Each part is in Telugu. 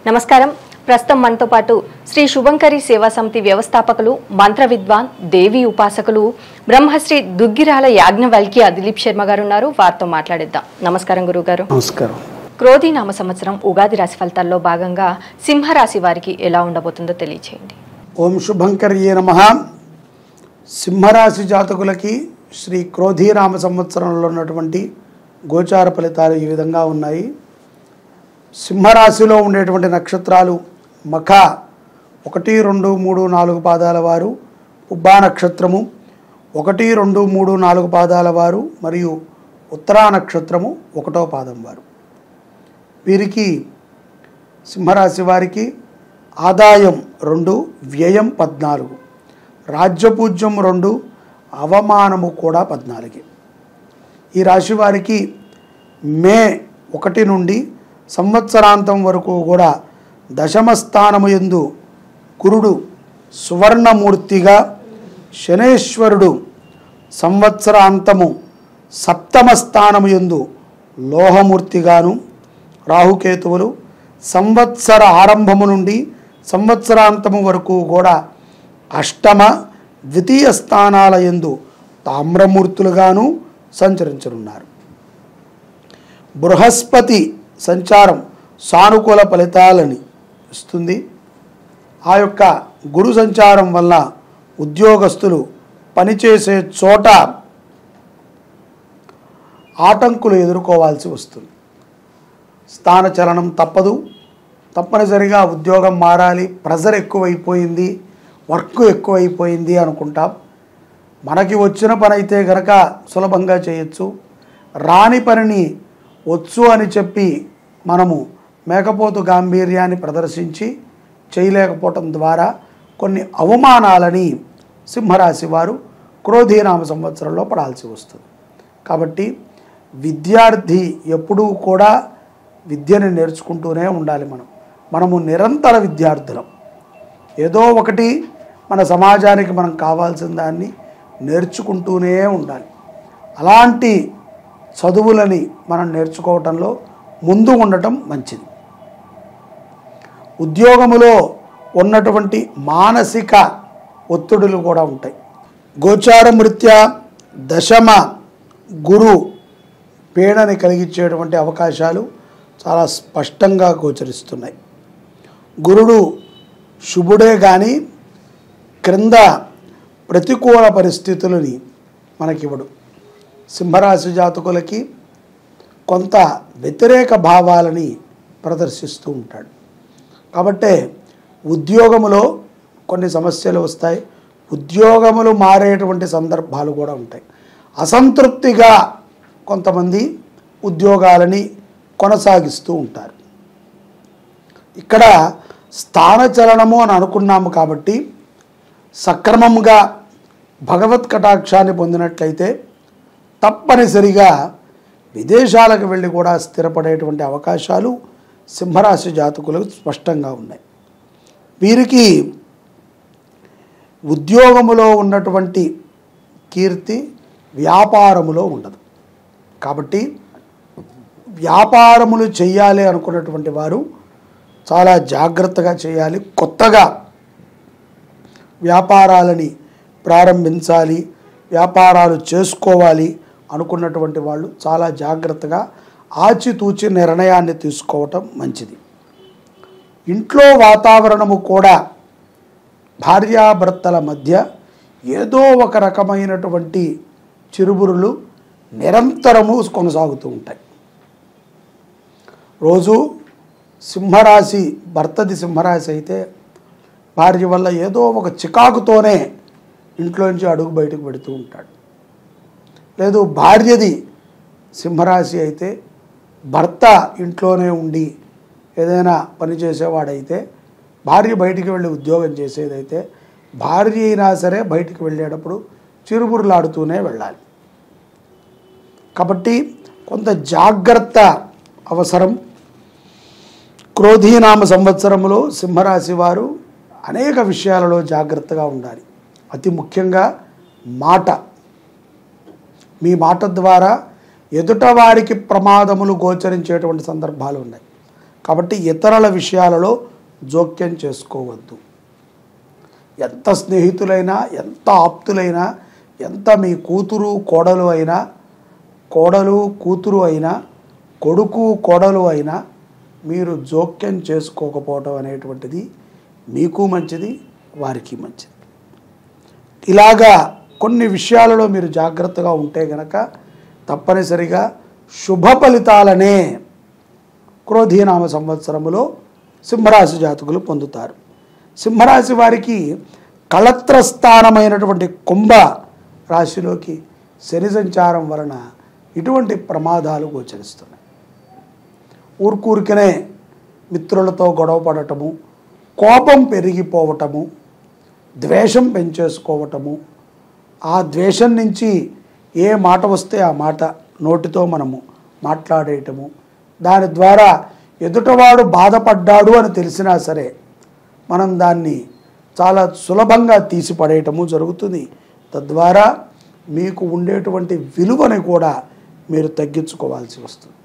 నమస్కారం. ప్రస్తుతం మనతో పాటు శ్రీ శుభంకరి సేవా సమితి వ్యవస్థాపకులు, మంత్ర విద్వాన్, దేవి ఉపాసకులు బ్రహ్మశ్రీ దుగ్గిరాల యాజ్ఞవల్క్య దిలీప్ శర్మ గారు ఉన్నారు. వారితో మాట్లాడిద్దాం. నమస్కారం గురుగారు. నమస్కారం. క్రోధి నామ సంవత్సరం ఉగాది రాశి ఫలితాల్లో భాగంగా సింహరాశి వారికి ఎలా ఉండబోతుందో తెలియచేయండి. ఓం శుభంకర్యే నమః. సింహరాశి జాతకులకి శ్రీ క్రోధీనామ సంవత్సరంలో ఉన్నటువంటి గోచార ఫలితాలు ఈ విధంగా ఉన్నాయి. సింహరాశిలో ఉండేటువంటి నక్షత్రాలు మఖ 1, 2, 3, 4 పాదాల వారు, పుబ్బా నక్షత్రము 1, 2, 3, 4 పాదాల వారు మరియు ఉత్తరా నక్షత్రము 1వ పాదం వారు. వీరికి సింహరాశి వారికి ఆదాయం 2, వ్యయం 14, రాజ్యపూజ్యం 2, అవమానము కూడా 14. ఈ రాశి వారికి మే 1 నుండి సంవత్సరాంతం వరకు కూడా దశమ స్థానము యందు గురుడు సువర్ణమూర్తిగా, శనేశ్వరుడు సంవత్సరాంతము సప్తమ స్థానము యందు లోహమూర్తిగాను, రాహుకేతువులు సంవత్సర ఆరంభము నుండి సంవత్సరాంతము వరకు కూడా అష్టమ, ద్వితీయ స్థానాల యందు తామ్రమూర్తులుగాను సంచరించనున్నారు. బృహస్పతి సంచారం సానుకూల ఫలితాలని ఇస్తుంది. ఆ యొక్క గురు సంచారం వల్ల ఉద్యోగస్తులు పనిచేసే చోట ఆటంకులు ఎదుర్కోవాల్సి వస్తుంది. స్థానచలనం తప్పదు. తప్పనిసరిగా ఉద్యోగం మారాలి, ప్రెజర్ ఎక్కువైపోయింది, వర్క్ ఎక్కువైపోయింది అనుకుంటాం. మనకి వచ్చిన పని అయితే కనుక సులభంగా చేయొచ్చు. రాని పనిని వచ్చు అని చెప్పి మనము మేకపోతు గాంభీర్యాన్ని ప్రదర్శించి చేయలేకపోవటం ద్వారా కొన్ని అవమానాలని సింహరాశి వారు క్రోధీనామ సంవత్సరంలో పడాల్సి వస్తుంది. కాబట్టి విద్యార్థి ఎప్పుడూ కూడా విద్యను నేర్చుకుంటూనే ఉండాలి. మనము నిరంతర విద్యార్థులం. ఏదో ఒకటి మన సమాజానికి మనం కావాల్సిన దాన్ని నేర్చుకుంటూనే ఉండాలి. అలాంటి చదువులని మనం నేర్చుకోవటంలో ముందు ఉండటం మంచిది. ఉద్యోగములో ఉన్నటువంటి మానసిక ఒత్తిడులు కూడా ఉంటాయి. గోచారం రీత్యా దశమ గురు పీడని కలిగించేటువంటి అవకాశాలు చాలా స్పష్టంగా గోచరిస్తున్నాయి. గురుడు శుభుడే కానీ క్రింద ప్రతికూల పరిస్థితులని మనకివ్వడు. సింహరాశి జాతకులకి కొంత వ్యతిరేక భావాలని ప్రదర్శిస్తూ ఉంటాడు. కాబట్టి ఉద్యోగములో కొన్ని సమస్యలు వస్తాయి. ఉద్యోగములు మారేటువంటి సందర్భాలు కూడా ఉంటాయి. అసంతృప్తిగా కొంతమంది ఉద్యోగాలని కొనసాగిస్తూ ఉంటారు. ఇక్కడ స్థానచలనము అని అనుకున్నాము కాబట్టి సక్రమంగా భగవత్ కటాక్షాన్ని పొందినట్లయితే తప్పనిసరిగా విదేశాలకు వెళ్ళి కూడా స్థిరపడేటువంటి అవకాశాలు సింహరాశి జాతకులకు స్పష్టంగా ఉన్నాయి. వీరికి ఉద్యోగములో ఉన్నటువంటి కీర్తి వ్యాపారములో ఉండదు. కాబట్టి వ్యాపారములు చేయాలి అనుకున్నటువంటి వారు చాలా జాగ్రత్తగా చేయాలి. కొత్తగా వ్యాపారాలని ప్రారంభించాలి, వ్యాపారాలు చేసుకోవాలి అనుకున్నటువంటి వాళ్ళు చాలా జాగ్రత్తగా ఆచితూచి నిర్ణయాన్ని తీసుకోవటం మంచిది. ఇంట్లో వాతావరణము కూడా భార్యాభర్తల మధ్య ఏదో ఒక రకమైనటువంటి చిరుబురులు నిరంతరము కొనసాగుతూ ఉంటాయి. రోజు సింహరాశి భర్తది సింహరాశి అయితే భార్య వల్ల ఏదో ఒక చికాకుతోనే ఇంట్లోంచి అడుగు బయటకు పెడుతూ ఉంటాడు. లేదు భార్యది సింహరాశి అయితే భర్త ఇంట్లోనే ఉండి ఏదైనా పని చేసేవాడైతే, భార్య బయటికి వెళ్ళి ఉద్యోగం చేసేదైతే భార్య అయినా సరే బయటికి వెళ్ళేటప్పుడు చిరుబురులాడుతూనే వెళ్ళాలి. కాబట్టి కొంత జాగ్రత్త అవసరం. క్రోధీనామ సంవత్సరంలో సింహరాశి వారు అనేక విషయాలలో జాగ్రత్తగా ఉండాలి. అతి ముఖ్యంగా మాట. మీ మాట ద్వారా ఎదుటవారికి ప్రమాదములు గోచరించేటువంటి సందర్భాలు ఉన్నాయి. కాబట్టి ఇతరుల విషయాలలో జోక్యం చేసుకోవద్దు. ఎంత స్నేహితులైనా, ఎంత ఆప్తులైనా, ఎంత మీ కూతురు కోడలు అయినా, కోడలు కూతురు అయినా, కొడుకు కోడలు అయినా మీరు జోక్యం చేసుకోకపోవడం అనేటువంటిది మీకు మంచిది, వారికి మంచిది. ఇలాగా కొన్ని విషయాలలో మీరు జాగ్రత్తగా ఉంటే గనక తప్పనిసరిగా శుభ ఫలితాలనే క్రోధీనామ సంవత్సరములో సింహరాశి జాతకులు పొందుతారు. సింహరాశి వారికి కళత్రస్థానమైనటువంటి కుంభ రాశిలోకి శని సంచారం వలన ఇటువంటి ప్రమాదాలు గోచరిస్తున్నాయి. ఊరికనే మిత్రులతో గొడవ పడటము, కోపం పెరిగిపోవటము, ద్వేషం పెంచేసుకోవటము, ఆ ద్వేషం నుంచి ఏ మాట వస్తే ఆ మాట నోటితో మనము మాట్లాడేయటము, దాని ద్వారా ఎదుటవాడు బాధపడ్డాడు అని తెలిసినా సరే మనం దాన్ని చాలా సులభంగా తీసి పడేయటము జరుగుతుంది. తద్వారా మీకు ఉండేటువంటి విలువని కూడా మీరు తగ్గించుకోవాల్సి వస్తుంది.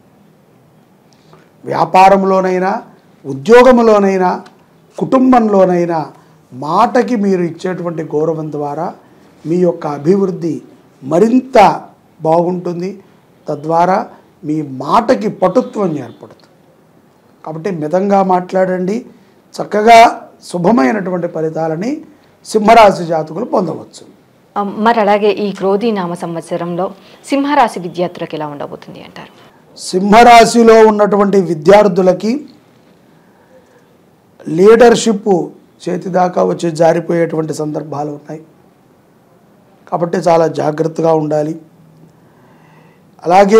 వ్యాపారంలోనైనా, ఉద్యోగంలోనైనా, కుటుంబంలోనైనా మాటకి మీరు ఇచ్చేటువంటి గౌరవం ద్వారా మీ యొక్క అభివృద్ధి మరింత బాగుంటుంది. తద్వారా మీ మాటకి పటుత్వం ఏర్పడుతుంది. కాబట్టి మితంగా మాట్లాడండి. చక్కగా శుభమైనటువంటి ఫలితాలని సింహరాశి జాతకులు పొందవచ్చు. మరి అలాగే ఈ క్రోధీనామ సంవత్సరంలో సింహరాశి విద్యార్థులకు ఎలా ఉండబోతుంది అంటారు? సింహరాశిలో ఉన్నటువంటి విద్యార్థులకి లీడర్షిప్ చేతి దాకా వచ్చి జారిపోయేటువంటి సందర్భాలు ఉన్నాయి. కాబట్టి చాలా జాగ్రత్తగా ఉండాలి. అలాగే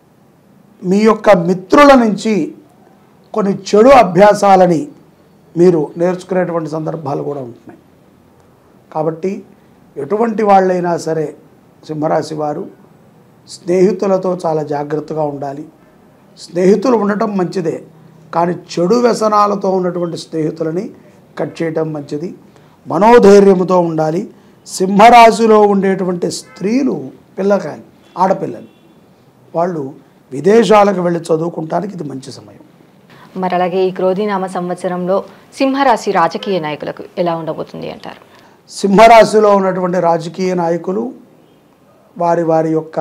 మీ యొక్క మిత్రుల నుంచి కొన్ని చెడు అభ్యాసాలని మీరు నేర్చుకునేటువంటి సందర్భాలు కూడా ఉంటున్నాయి. కాబట్టి ఎటువంటి వాళ్ళైనా సరే సింహరాశి వారు స్నేహితులతో చాలా జాగ్రత్తగా ఉండాలి. స్నేహితులు ఉండటం మంచిదే, కానీ చెడు వ్యసనాలతో ఉన్నటువంటి స్నేహితులని కట్ చేయటం మంచిది. మనోధైర్యంతో ఉండాలి. సింహరాశిలో ఉండేటువంటి స్త్రీలు, పిల్లకాయలు, ఆడపిల్లలు, వాళ్ళు విదేశాలకు వెళ్ళి చదువుకుంటానికి ఇది మంచి సమయం. మరి అలాగే ఈ క్రోధీనామ సంవత్సరంలో సింహరాశి రాజకీయ నాయకులకు ఎలా ఉండబోతుంది అంటారు? సింహరాశిలో ఉన్నటువంటి రాజకీయ నాయకులు వారి వారి యొక్క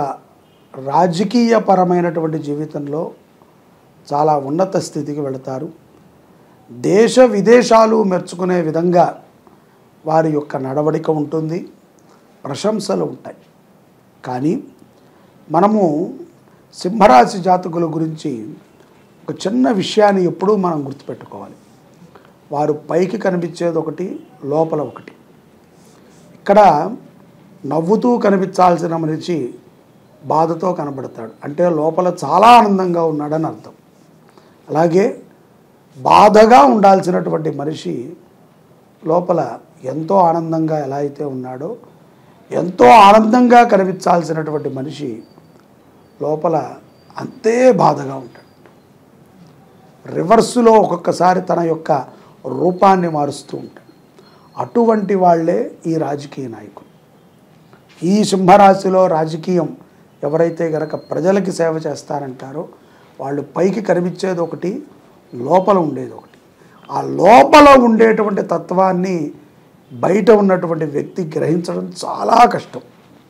రాజకీయపరమైనటువంటి జీవితంలో చాలా ఉన్నత స్థితికి వెళతారు. దేశ విదేశాలు మెచ్చుకునే విధంగా వారి యొక్క నడవడిక ఉంటుంది, ప్రశంసలు ఉంటాయి. కానీ మనము సింహరాశి జాతకుల గురించి ఒక చిన్న విషయాన్ని ఎప్పుడూ మనం గుర్తుపెట్టుకోవాలి. వారు పైకి కనిపించేది ఒకటి, లోపల ఒకటి. ఇక్కడ నవ్వుతూ కనిపించాల్సిన మనిషి బాధతో కనబడతాడు, అంటే లోపల చాలా ఆనందంగా ఉన్నాడని అర్థం. అలాగే బాధగా ఉండాల్సినటువంటి మనిషి లోపల ఎంతో ఆనందంగా ఎలా అయితే ఉన్నాడో, ఎంతో ఆనందంగా కనిపించాల్సినటువంటి మనిషి లోపల అంతే బాధగా ఉంటాడు. రివర్సులో ఒక్కొక్కసారి తన యొక్క రూపాన్ని మారుస్తూ ఉంటాడు. అటువంటి వాళ్ళే ఈ రాజకీయ నాయకులు. ఈ సింహరాశిలో రాజకీయం ఎవరైతే గనక ప్రజలకి సేవ చేస్తారంటారో వాళ్ళు పైకి కనిపించేది ఒకటి, లోపల ఉండేది ఒకటి. ఆ లోపల ఉండేటువంటి తత్వాన్ని బయట ఉన్నటువంటి వ్యక్తి గ్రహించడం చాలా కష్టం.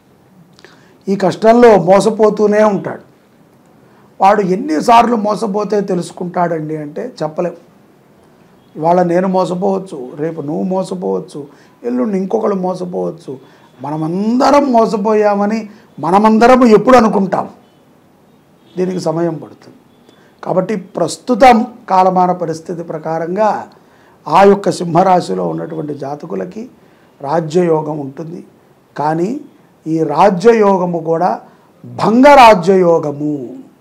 ఈ కష్టంలో మోసపోతూనే ఉంటాడు. వాడు ఎన్నిసార్లు మోసపోతే తెలుసుకుంటాడండి అంటే చెప్పలేం. ఇవాళ నేను మోసపోవచ్చు, రేపు నువ్వు మోసపోవచ్చు, ఎల్లుండి ఇంకొకరు మోసపోవచ్చు. మనమందరం మోసపోయామని మనమందరం ఎప్పుడు అనుకుంటాం? దీనికి సమయం పడుతుంది. కాబట్టి ప్రస్తుతం కాలమాన పరిస్థితి ప్రకారంగా ఆ యొక్క సింహరాశిలో ఉన్నటువంటి జాతకులకి రాజ్యయోగం ఉంటుంది. కానీ ఈ రాజ్యయోగము కూడా భంగరాజ్యయోగము,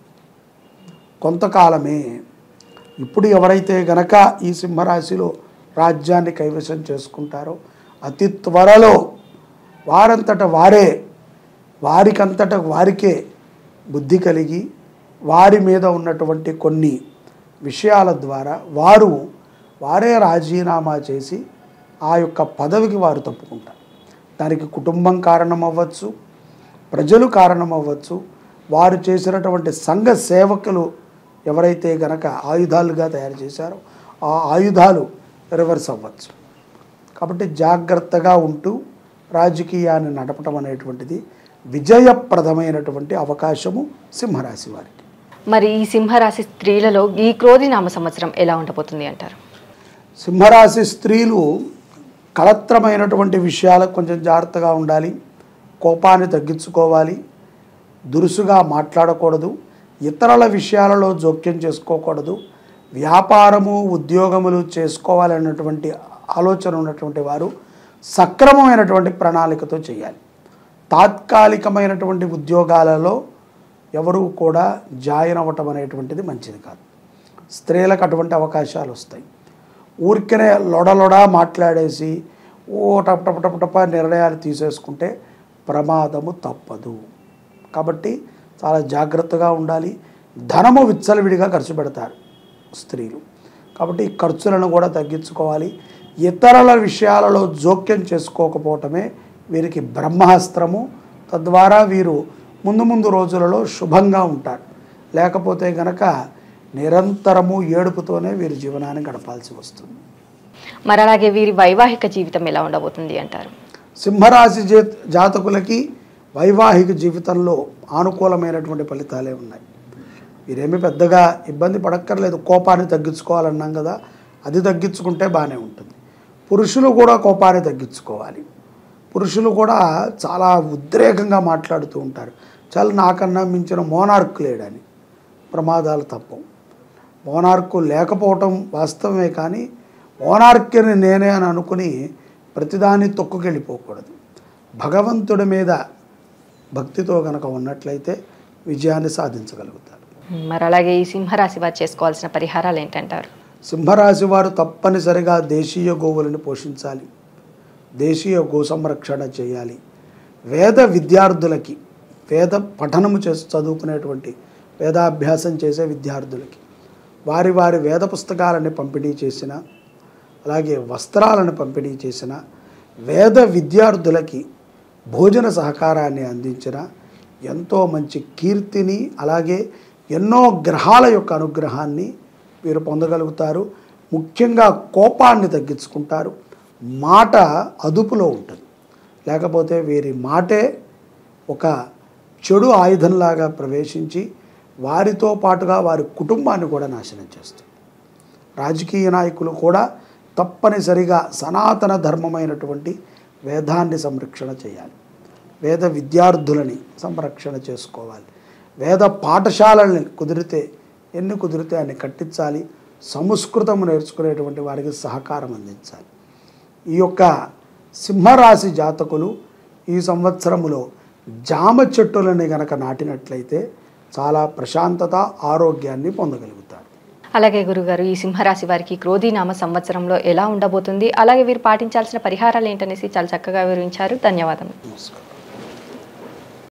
కొంతకాలమే. ఇప్పుడు ఎవరైతే గనక ఈ సింహరాశిలో రాజ్యాన్ని కైవసం చేసుకుంటారో అతి త్వరలో వారంతట వారే, వారికంతట వారికే బుద్ధి కలిగి వారి మీద ఉన్నటువంటి కొన్ని విషయాల ద్వారా వారే రాజీనామా చేసి ఆ యొక్క పదవికి వారు తప్పుకుంటారు. దానికి కుటుంబం కారణం అవ్వచ్చు, ప్రజలు కారణం అవ్వచ్చు, వారు చేసినటువంటి సంఘ సేవకులు ఎవరైతే గనక ఆయుధాలుగా తయారు చేశారో ఆ ఆయుధాలు రివర్స్ అవ్వచ్చు. కాబట్టి జాగ్రత్తగా ఉంటూ రాజకీయాన్ని నడపటం అనేటువంటిది విజయప్రదమైనటువంటి అవకాశము సింహరాశి వారికి. మరి ఈ సింహరాశి స్త్రీలలో ఈ క్రోధినామ సంవత్సరం ఎలా ఉండబోతుంది అంటారు? సింహరాశి స్త్రీలు కళత్రమైనటువంటి విషయాలకు కొంచెం జాగ్రత్తగా ఉండాలి. కోపాన్ని తగ్గించుకోవాలి. దురుసుగా మాట్లాడకూడదు. ఇతరుల విషయాలలో జోక్యం చేసుకోకూడదు. వ్యాపారము ఉద్యోగములు చేసుకోవాలన్నటువంటి ఆలోచన ఉన్నటువంటి వారు సక్రమమైనటువంటి ప్రణాళికతో చేయాలి. తాత్కాలికమైనటువంటి ఉద్యోగాలలో ఎవరూ కూడా జాయిన్ అవ్వటం అనేటువంటిది మంచిది కాదు. స్త్రీలకు అటువంటి అవకాశాలు వస్తాయి. ఊరికనే లొడలొడా మాట్లాడేసి టప నిర్ణయాలు తీసేసుకుంటే ప్రమాదము తప్పదు. కాబట్టి చాలా జాగ్రత్తగా ఉండాలి. ధనము విచ్చలవిడిగా ఖర్చు పెడతారు స్త్రీలు. కాబట్టి ఈ ఖర్చులను కూడా తగ్గించుకోవాలి. ఇతరుల విషయాలలో జోక్యం చేసుకోకపోవటమే వీరికి బ్రహ్మాస్త్రము. తద్వారా వీరు ముందు రోజులలో శుభంగా ఉంటారు. లేకపోతే గనక నిరంతరము ఏడుపుతోనే వీరి జీవనాన్ని గడపాల్సి వస్తుంది. మరి అలాగే వీరి వైవాహిక జీవితం ఎలా ఉండబోతుంది అంటారు? సింహరాశి జాతకులకి వైవాహిక జీవితంలో అనుకూలమైనటువంటి ఫలితాలే ఉన్నాయి. వీరేమీ పెద్దగా ఇబ్బంది పడక్కర్లేదు. కోపాన్ని తగ్గించుకోవాలన్నాం కదా, అది తగ్గించుకుంటే బాగానే ఉంటుంది. పురుషులు కూడా కోపాన్ని తగ్గించుకోవాలి. పురుషులు కూడా చాలా ఉద్రేకంగా మాట్లాడుతూ ఉంటారు. చాలా నాకన్నా మించిన మోనార్క్ లేడని. ప్రమాదాలు తప్పవు. మోనార్కు లేకపోవటం వాస్తవమే, కానీ మోనార్క్ని నేనే అని అనుకుని ప్రతిదాన్ని తొక్కుకెళ్ళిపోకూడదు. భగవంతుడి మీద భక్తితో కనుక ఉన్నట్లయితే విజయాన్ని సాధించగలుగుతారు. మరి అలాగే ఈ సింహరాశి వారు చేసుకోవాల్సిన పరిహారాలు ఏంటంటారు? సింహరాశి వారు తప్పనిసరిగా దేశీయ గోవులను పోషించాలి. దేశీయ గో సంరక్షణ చేయాలి. వేద విద్యార్థులకి, వేద పఠనము చేసి చదువుకునేటువంటి వేదాభ్యాసం చేసే విద్యార్థులకి వారి వారి వేద పుస్తకాలని పంపిణీ చేసిన, అలాగే వస్త్రాలను పంపిణీ చేసిన, వేద విద్యార్థులకి భోజన సహకారాన్ని అందించిన ఎంతో మంచి కీర్తిని, అలాగే ఎన్నో గ్రహాల యొక్క అనుగ్రహాన్ని వీరు పొందగలుగుతారు. ముఖ్యంగా కోపాన్ని తగ్గించుకుంటారు. మాట అదుపులో ఉంటుంది. లేకపోతే వీరి మాటే ఒక చెడు ఆయుధంలాగా ప్రవేశించి వారితో పాటుగా వారి కుటుంబాన్ని కూడా నాశనం చేస్తుంది. రాజకీయ నాయకులు కూడా తప్పనిసరిగా సనాతన ధర్మమైనటువంటి వేదాన్ని సంరక్షణ చేయాలి. వేద విద్యార్థులని సంరక్షణ చేసుకోవాలి. వేద పాఠశాలల్ని ఎన్ని కుదిరితే అన్ని కట్టించాలి. సంస్కృతము నేర్చుకునేటువంటి వారికి సహకారం అందించాలి. ఈ యొక్క సింహరాశి జాతకులు ఈ సంవత్సరములో జామ చెట్టులని గనక నాటినట్లయితే చాలా ప్రశాంతత, ఆరోగ్యాన్ని పొందగలుగుతారు. అలాగే గురుగారు, ఈ సింహరాశి వారికి క్రోధినామ సంవత్సరంలో ఎలా ఉండబోతుంది, అలాగే వీరు పాటించాల్సిన పరిహారాలు ఏంటనేసి చాలా చక్కగా వివరించారు. ధన్యవాదాలు. నమస్కారం.